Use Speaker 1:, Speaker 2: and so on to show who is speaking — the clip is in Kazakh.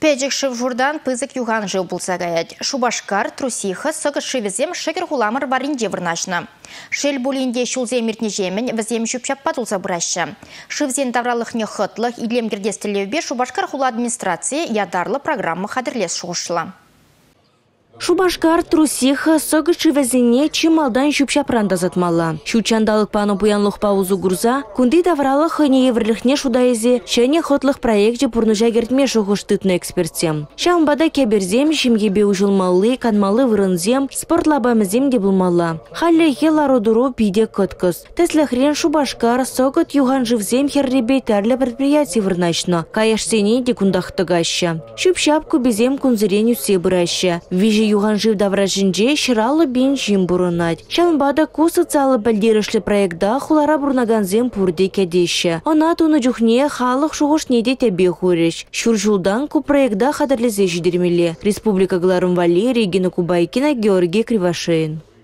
Speaker 1: Пәжік шыв журдан пызык юған жыл бұлса гаят. Шубашкар, Трусиха, сығы шывізем шықыр хуламыр баринде вырнашны. Шел булинде шулзем миртне жемен візем шүпшап патулса бұрашы. Шывзен давралықне хытлық идлем гердестілеубе Шубашкар хула администрация ядарлы программы қадірлес шуғышла.
Speaker 2: Шубашкар, Трусиха, сығы шывізіне чималдан шүпшапран дазатмалла. Шучандалық пану буянлық паузу гурза, күнді давралық хыне еврліхне шудайзе, шәне хотлық проекте пұрныжа гертме шуғыштытны экспертсем. Шамбада кеберзем, шимгебе ұжылмалы, канмалы вырынзем, спортлабамызем де бұлмалла. Халле еларудуру пиде көткіз. Тәсліхрен Шубашкар, сығыт юған живзем херребе тәрлі предприятий вырнашны. Каяшсене де күндақтығашы. Шүпшап күбезем күнзірен үсе бұрашы. Юған жив давражинже шыралы бен жим бұрынат. Шанбада ку социалы бәлдерішлі проекта хулара бұрнаганзем пұрде кәдеші. Она туны жүхне халық шуғышнеде тәбе хуреш. Шур жылдан ку проекта қадырлезе жидермелі. Республика Гларым Валерий, Регина Кубайкина, Георгий Кривошеин.